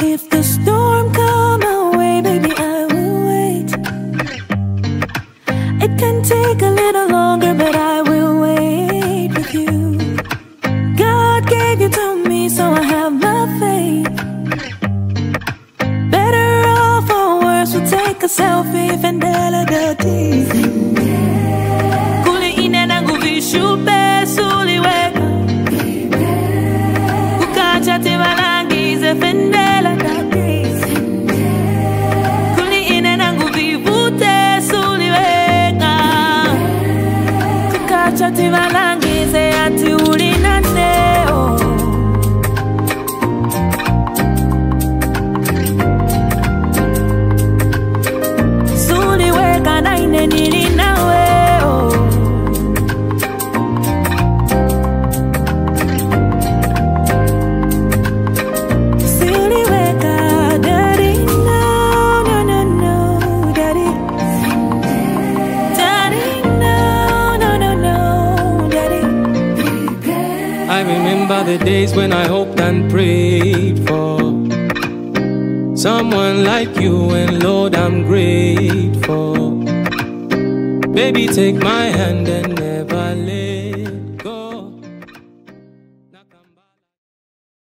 If the storm come my way, baby, I will wait. It can take a little longer, but I will wait with you. God gave you to me, so I have my faith. Better off or worse, we'll take a selfie. Fendela dirty. Kule inena nguvishupe suliweka. Kukacha tivalangize fendela dirty. Kule inena nguvivute suliweka. Kukacha tivalangize ati ulinaneo. Suliweka na inenili nawe. I remember the days when I hoped and prayed for someone like you, and Lord, I'm grateful. Baby, take my hand and never let